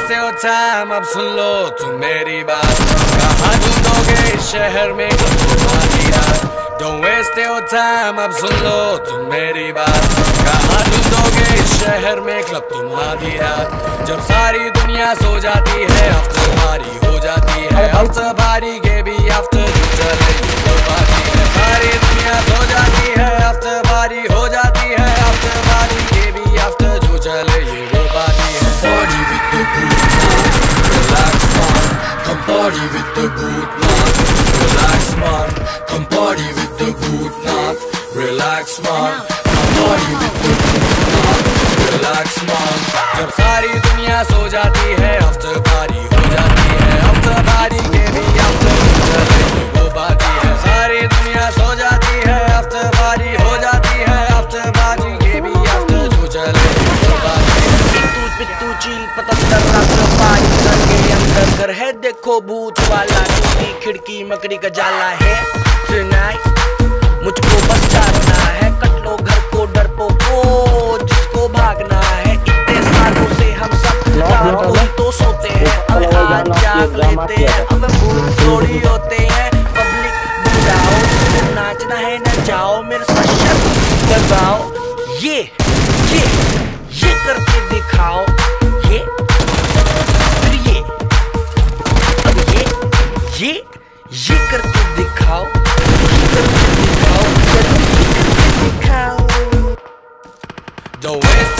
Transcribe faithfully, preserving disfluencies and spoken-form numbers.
waste your time, अब सुन लो तुम मेरी बात। कहाँ ढूंढोगे इस शहर में तुम्हारी रात। Don't waste your time, अब सुन लो तुम मेरी बात। कहाँ ढूंढोगे इस शहर में क्लब तुम आधी रात। जब सारी दुनिया सो जाती है आफ्टर पार्टी हो जाती है। आफ्टर पार्टी के भी आफ्टर चले तो पार्टी है। सारी दुनिया सो जाती है आफ्टर पार्टी हो जाती है। आफ्टर पार्टी के भी आफ्टर जो चले ये वो पार्टी है। Party with the boot man, relax man. Come party with the boot man, relax man. Come party with the boot man, relax man. Come party with the boot man, relax man. जब सारी दुनिया सो जाती है after party हो जाती है। After party के भी आफ्टर चले वो पार्टी है। सारी दुनिया सो जाती है आफ्टर पार्टी हो जाती है। आफ्टर पार्टी के भी आफ्टर जो चले वो पार्टी है। पित्तू पित्तू चील पतंगर आफ्टर पार्टी घर के अंदर घर है देखो भूत वाला। टूटी खिड़की मकड़ी का जाला है tonight। मुझको बस जाना है कट लो घर को डरपोको जिसको भागना है। इतने सालों से हम सब रात को ही तो सोते हैं अब आज जाग लेते हैं। अब भूत थोड़ी होते हैं पब्लिक बुलाओ जिसको नाचना है न जाओ मेरे साथ शर्त लगाओ। ये ये ये करके दिखाओ ये फिर ये अब ये ये ये करके दिखाओ ये करके दिखाओ ये करके दिखाओ। Don't waste